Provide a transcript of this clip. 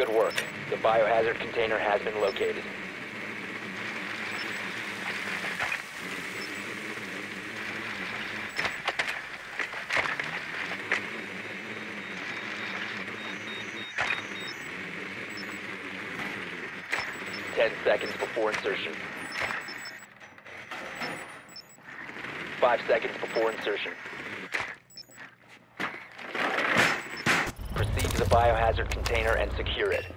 Good work. The biohazard container has been located. Ten seconds before insertion. 5 seconds before insertion. Proceed to the biohazard container and secure it.